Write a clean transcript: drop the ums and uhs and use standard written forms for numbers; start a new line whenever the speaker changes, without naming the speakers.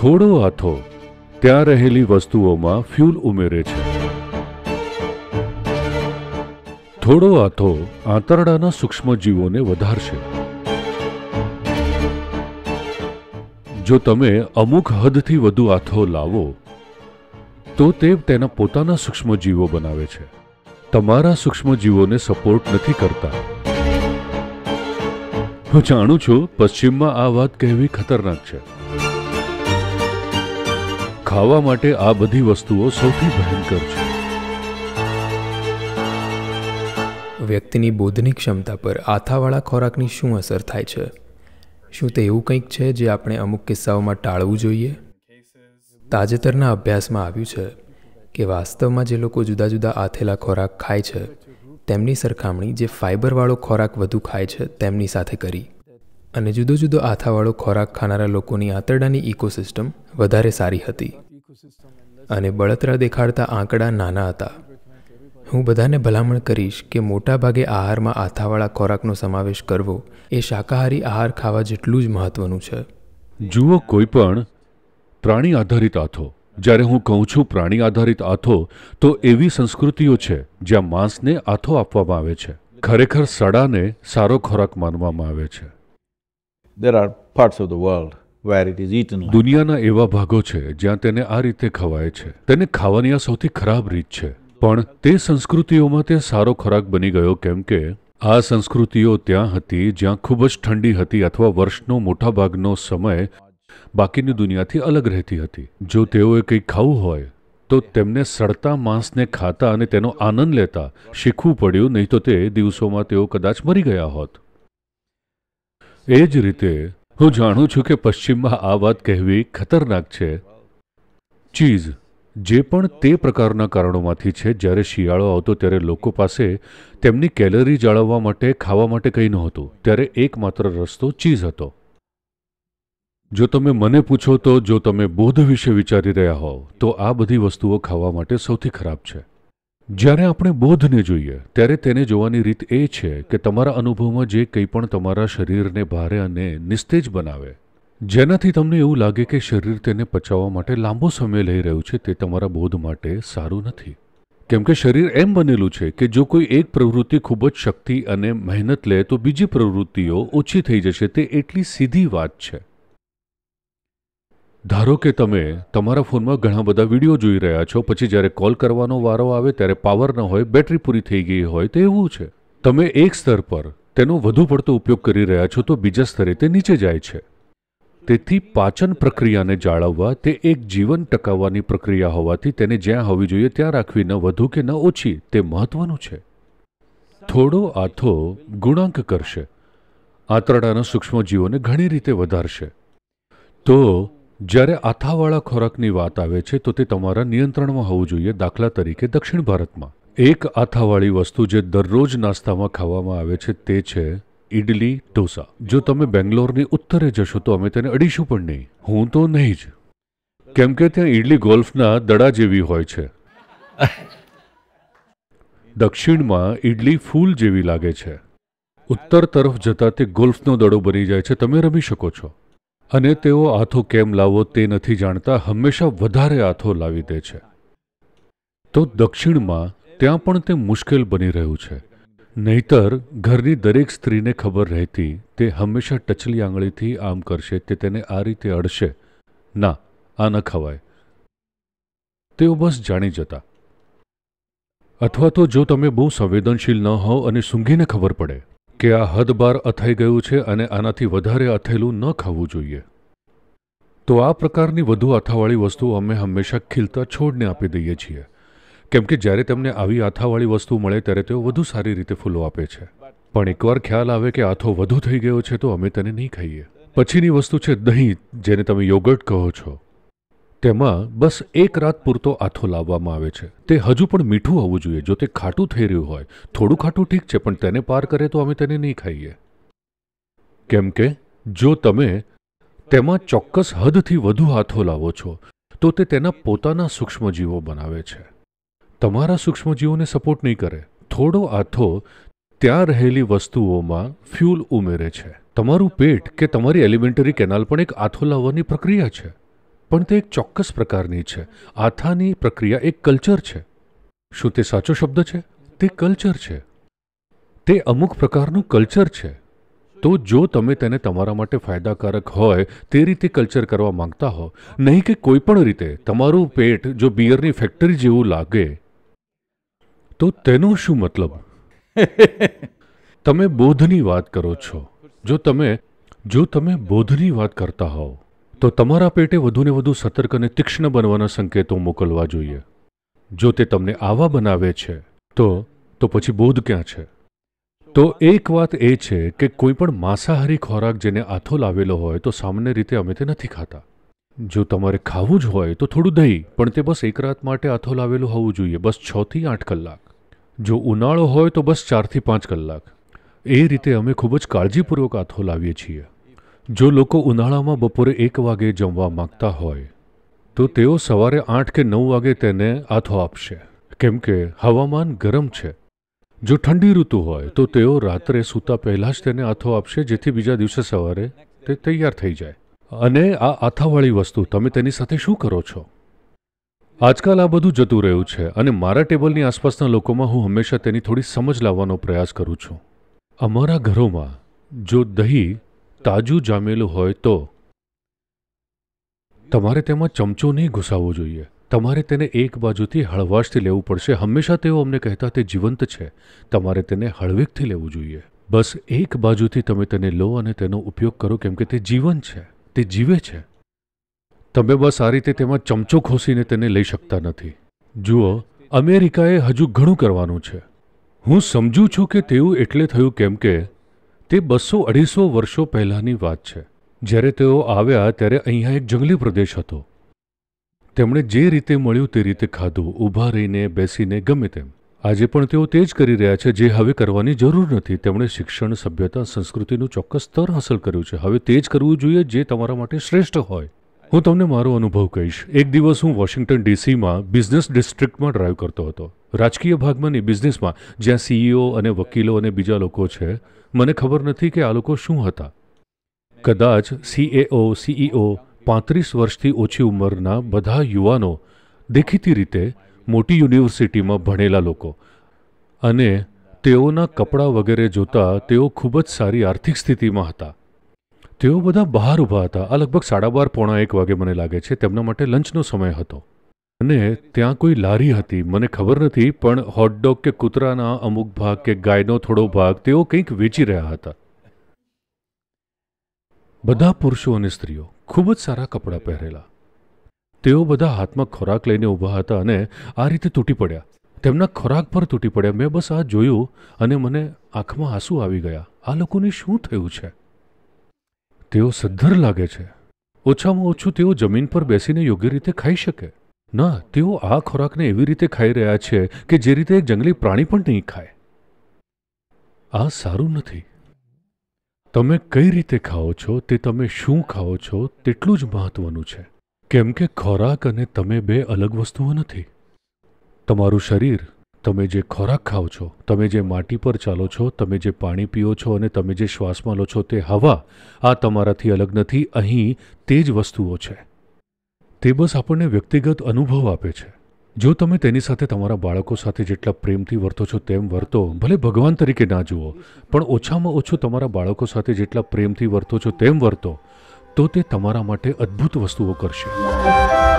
થોડો આથો ત્યાં રહેલી વસ્તુઓમાં ફ્યુલ ઉમેરે છે. થોડો આથો આંતરડાના સૂક્ષ્મજીવોને વધારશે. જો તમે અમુક હદથી વધુ આથો લાવો તો તે તેના પોતાના સૂક્ષ્મજીવો બનાવે છે. તમારા સૂક્ષ્મજીવોને સપોર્ટ નથી કરતા. હું જાણું છું પશ્ચિમમાં આ વાત કહેવી ખતરનાક છે. ખાવા માટે આ બધી વસ્તુઓ સૌથી ભયંકર છે.
વ્યક્તિની બોધની ક્ષમતા પર આથાવાળા ખોરાકની શું અસર થાય છે? શું તે એવું કંઈક છે જે આપણે અમુક કિસ્સાઓમાં ટાળવું જોઈએ? તાજેતરના અભ્યાસમાં આવ્યું છે કે વાસ્તવમાં જે લોકો જુદા જુદા આથેલા ખોરાક ખાય છે તેમની સરખામણી જે ફાઇબરવાળો ખોરાક વધુ ખાય છે તેમની સાથે કરી, અને જુદો જુદો આથાવાળો ખોરાક ખાનારા લોકોની આંતરડાની ઇકોસિસ્ટમ વધારે સારી હતી. અને બળતરા દેખાડતા આંકડા નાના હતા. હું બધાને ભલામણ કરીશ કે મોટા ભાગે આહારમાં આથાવાળા ખોરાકનો સમાવેશ કરવો એ શાકાહારી આહાર ખાવા જેટલું જ મહત્વનું છે.
જુઓ, કોઈ પણ પ્રાણી આધારિત આથો, જ્યારે હું કહું છું પ્રાણી આધારિત આથો, તો એવી સંસ્કૃતિઓ છે જ્યાં માંસને આથો આપવામાં આવે છે. ખરેખર સડાને સારો ખોરાક માનવામાં આવે છે.
There are parts of the world where it is eaten like
દુનિયાના એવા ભાગો છે જ્યાં તેને આ રીતે ખવાય છે. તેને ખાવાની આ સૌથી ખરાબ રીત છે. પણ તે સંસ્કૃતિઓમાં તે સારો ખોરાક બની ગયો કેમ કે આ સંસ્કૃતિઓ ત્યાં હતી જ્યાં ખૂબ જ ઠંડી હતી અથવા વર્ષનો મોટા ભાગનો સમય બાકીની દુનિયાથી અલગ રહેતી હતી. જો તેઓએ કંઈ ખાવું હોય તો તેમને સડતા માંસને ખાતા અને તેનો આનંદ લેતા શીખવું પડ્યું, નહીં તો તે દિવસોમાં તેઓ કદાચ મરી ગયા હોત. એ જ રીતે હું જાણું છું કે પશ્ચિમમાં આ વાત કહેવી ખતરનાક છે. ચીઝ, જે પણ તે પ્રકારના કારણોમાંથી છે. જ્યારે શિયાળો આવતો ત્યારે લોકો પાસે તેમની કેલરી જાળવવા માટે ખાવા માટે કંઈ નહોતું, ત્યારે એકમાત્ર રસ્તો ચીઝ હતો. જો તમે મને પૂછો તો જો તમે બોધ વિશે વિચારી રહ્યા હોવ તો આ બધી વસ્તુઓ ખાવા માટે સૌથી ખરાબ છે. જ્યારે આપણે બોધને જોઈએ ત્યારે તેને જોવાની રીત એ છે કે તમારા અનુભવમાં જે કંઈ પણ તમારા શરીરને ભારે અને નિસ્તેજ બનાવે, જેનાથી તમને એવું લાગે કે શરીર તેને પચાવવા માટે લાંબો સમય લઈ રહ્યું છે, તે તમારા બોધ માટે સારું નથી. કેમ કે શરીર એમ બનેલું છે કે જો કોઈ એક પ્રવૃત્તિ ખૂબ જ શક્તિ અને મહેનત લે તો બીજી પ્રવૃત્તિઓ ઓછી થઈ જશે. તે એટલી સીધી વાત છે. ધારો કે તમે તમારા ફોનમાં ઘણા બધા વિડીયો જોઈ રહ્યા છો, પછી જ્યારે કોલ કરવાનો વારો આવે ત્યારે પાવર ન હોય, બેટરી પૂરી થઈ ગઈ હોય, તો એવું છે. તમે એક સ્તર પર તેનો વધુ પડતો ઉપયોગ કરી રહ્યા છો તો બીજા સ્તરે તે નીચે જાય છે. તેથી પાચન પ્રક્રિયાને જાળવવા તે એક જીવન ટકાવવાની પ્રક્રિયા હોવાથી તેને જ્યાં હોવી જોઈએ ત્યાં રાખવી, ન વધુ કે ન ઓછી, તે મહત્વનું છે. થોડો આથો ગુણાંક કરશે, આંતરડાના સૂક્ષ્મજીવોને ઘણી રીતે વધારશે. તો જ્યારે આથાવાળા ખોરાકની વાત આવે છે તો તે તમારા નિયંત્રણમાં હોવું જોઈએ. દાખલા તરીકે દક્ષિણ ભારતમાં એક આથાવાળી વસ્તુ જે દરરોજ નાસ્તામાં ખાવામાં આવે છે તે છે ઇડલી ઢોસા. જો તમે બેંગ્લોરની ઉત્તરે જશો તો અમે તેને અડીશું પણ નહીં. હું તો નહીં જ, કેમ કે ત્યાં ઇડલી ગોલ્ફના દડા જેવી હોય છે. દક્ષિણમાં ઇડલી ફૂલ જેવી લાગે છે. ઉત્તર તરફ જતા તે ગોલ્ફનો દડો બની જાય છે. તમે રમી શકો છો. અને તેઓ આથો કેમ લાવવો તે નથી જાણતા, હંમેશા વધારે આથો લાવી દે છે. તો દક્ષિણમાં ત્યાં પણ તે મુશ્કેલ બની રહ્યું છે. નહીતર ઘરની દરેક સ્ત્રીને ખબર રહેતી તે હંમેશા ટચલી આંગળીથી આમ કરશે, તે તેને આ રીતે અડશે, ના આ ન ખવાય. તેઓ બસ જાણી જતા. અથવા તો જો તમે બહુ સંવેદનશીલ ન હોવ અને સૂંઘીને ખબર પડે કે આ હદબાર અથાઈ ગયું છે અને આનાથી વધારે અથેલું ન ખાવું જોઈએ, તો આ પ્રકારની વધુ આથાવાળી વસ્તુ અમે હંમેશા ખીલતા છોડને આપી દઈએ છીએ. કેમ કે જ્યારે તેમને આવી આથાવાળી વસ્તુ મળે ત્યારે તેઓ વધુ સારી રીતે ફૂલો આપે છે. પણ એકવાર ખ્યાલ આવે કે આથો વધુ થઈ ગયો છે તો અમે તેને નહીં ખાઈએ. પછીની વસ્તુ છે દહીં, જેને તમે યોગર્ટ કહો છો. તેમાં બસ એક રાત પૂરતો આથો લાવવામાં આવે છે. તે હજુ પણ મીઠું હોવું જોઈએ. જો તે ખાટું થઈ રહ્યું હોય, થોડું ખાટું ઠીક છે, પણ તેને પાર કરે તો અમે તેને નહીં ખાઈએ. કેમ કે જો તમે તેમાં ચોક્કસ હદથી વધુ આથો લાવો છો તો તે તેના પોતાના સૂક્ષ્મજીવો બનાવે છે. તમારા સૂક્ષ્મજીવોને સપોર્ટ નહીં કરે. થોડો આથો ત્યાં રહેલી વસ્તુઓમાં ફ્યુલ ઉમેરે છે. તમારું પેટ કે તમારી એલિમેન્ટરી કેનાલ પણ એક આથો લાવવાની પ્રક્રિયા છે. પણ તે એક ચોક્કસ પ્રકારની છે. આથાની પ્રક્રિયા એક કલ્ચર છે. શું તે સાચો શબ્દ છે? તે કલ્ચર છે. તે અમુક પ્રકારનું કલ્ચર છે. તો જો તમે તેને તમારા માટે ફાયદાકારક હોય તે રીતે કલ્ચર કરવા માંગતા હો, નહીં કે કોઈ પણ રીતે તમારું પેટ જો બિયરની ફેક્ટરી જેવું લાગે, તો તેનો શું મતલબ? તમે બોધની વાત કરો છો. જો તમે બોધની વાત કરતા હોવ તો તમારા પેટે વધુને વધુ સતર્ક અને તીક્ષ્ણ બનવાના સંકેતો મોકલવા જોઈએ. જો તે તમને આવા બનાવે છે તો પછી બોધ ક્યાં છે? તો એક વાત એ છે કે કોઈ પણ માંસાહારી ખોરાક જેને આથો લાવેલો હોય તો સામાન્ય રીતે અમે તે નથી ખાતા. જો તમારે ખાવું જ હોય તો થોડું દહીં, પણ તે બસ એક રાત માટે આથો લાવેલું હોવું જોઈએ, બસ 6 થી 8 કલાક. જો ઉનાળો હોય તો બસ 4 થી 5 કલાક. એ રીતે અમે ખૂબ જ કાળજીપૂર્વક આથો લાવીએ છીએ. જો લોકો ઉનાળામાં બપોરે 1 વાગે જમવા માંગતા હોય તો તેઓ સવારે 8 કે 9 વાગે તેને આથો આપશે, કેમ કે હવામાન ગરમ છે. જો ઠંડી ઋતુ હોય તો તેઓ રાત્રે સૂતા પહેલાં જ તેને આથો આપશે, જેથી બીજા દિવસે સવારે તે તૈયાર થઈ જાય. અને આ આથાવાળી વસ્તુ તમે તેની સાથે શું કરો છો? આજકાલ આ બધું જતું રહ્યું છે અને મારા ટેબલની આસપાસના લોકોમાં હું હંમેશા તેની થોડી સમજ લાવવાનો પ્રયાસ કરું છું. અમારા ઘરોમાં જો દહીં તાજું જામેલું હોય તો તમારે તેમાં ચમચો નહીં ઘુસાવવો જોઈએ. તમારે તેને એક બાજુથી હળવાશથી લેવું પડશે. હંમેશા તેઓ અમને કહેતા તે જીવંત છે. તમારે તેને હળવેકથી લેવું જોઈએ. બસ એક બાજુથી તમે તેને લો અને તેનો ઉપયોગ કરો, કેમ કે તે જીવંત છે, તે જીવે છે. તમે બસ આ રીતે તેમાં ચમચો ખોસીને તેને લઈ શકતા નથી. જુઓ, અમેરિકાએ હજુ ઘણું કરવાનું છે. હું સમજું છું કે તેવું એટલે થયું કેમ કે તે 200-250 વર્ષો પહેલાંની વાત છે. જ્યારે તેઓ આવ્યા ત્યારે અહીંયા એક જંગલી પ્રદેશ હતો. તેમણે જે રીતે મળ્યું તે રીતે ખાધું, ઊભા રહીને, બેસીને, ગમે તેમ. આજે પણ તેઓ તે જ કરી રહ્યા છે જે હવે કરવાની જરૂર નથી. તેમણે શિક્ષણ, સભ્યતા, સંસ્કૃતિનું ચોક્કસ સ્તર હાંસલ કર્યું છે. હવે તે જ કરવું જોઈએ જે તમારા માટે શ્રેષ્ઠ હોય. હું તમને મારો અનુભવ કહીશ. એક દિવસ હું વોશિંગ્ટન ડીસીમાં બિઝનેસ ડિસ્ટ્રિક્ટમાં ડ્રાઈવ કરતો હતો. રાજકીય ભાગમાં નહીં, બિઝનેસમાં, જ્યાં સીઈઓ અને વકીલો અને બીજા લોકો છે. મને ખબર નથી કે આ લોકો શું હતા. કદાચ સીઈઓ 35 વર્ષથી ઓછી ઉંમરના બધા યુવાનો, દેખીતી રીતે મોટી યુનિવર્સિટીમાં ભણેલા લોકો, અને તેઓના કપડાં વગેરે જોતા તેઓ ખૂબ જ સારી આર્થિક સ્થિતિમાં હતા. તેઓ બધા બહાર ઊભા હતા. આ લગભગ 12:30-1 વાગે મને લાગે છે. તેમના માટે લંચનો સમય હતો અને ત્યાં કોઈ લારી હતી, મને ખબર નથી, પણ હોટડોગ કે કૂતરાના અમુક ભાગ કે ગાયનો થોડો ભાગ તેઓ કંઈક વેચી રહ્યા હતા. બધા પુરુષો અને સ્ત્રીઓ ખૂબ જ સારા કપડાં પહેરેલા. તેઓ બધા હાથમાં ખોરાક લઈને ઊભા હતા અને આ રીતે તૂટી પડ્યા. તેમના ખોરાક પર તૂટી પડ્યા. મેં બસ આ જોયું અને મને આંખમાં આંસુ આવી ગયા. આ લોકોને શું થયું છે? તેઓ સદ્ધર લાગે છે. ઓછામાં ઓછું તેઓ જમીન પર બેસીને યોગ્ય રીતે ખાઈ શકે. ના, તેઓ આ ખોરાકને એવી રીતે ખાઈ રહ્યા છે કે જે રીતે એક જંગલી પ્રાણી પણ નહીં ખાય. આ સારું નથી. તમે કઈ રીતે ખાઓ છો, તે તમે શું ખાઓ છો તેટલું જ મહત્વનું છે. કેમ કે ખોરાક અને તમે બે અલગ વસ્તુઓ નથી. તમારું શરીર, તમે જે ખોરાક ખાઓ છો, તમે જે માટી પર ચાલો છો, તમે જે પાણી પીઓ છો અને તમે જે શ્વાસમાં લો છો તે હવા, આ તમારાથી અલગ નથી. અહીં તે જ વસ્તુઓ છે. તે બસ આપણને વ્યક્તિગત અનુભવ આપે છે. જો તમે તેની સાથે તમારા બાળકો સાથે જેટલા પ્રેમથી વર્તો છો તેમ વર્તો, ભલે ભગવાન તરીકે ના જુઓ, પણ ઓછામાં ઓછું તમારા બાળકો સાથે જેટલા પ્રેમથી વર્તો છો તેમ વર્તો, તો તે તમારા માટે અદ્ભુત વસ્તુઓ કરશે.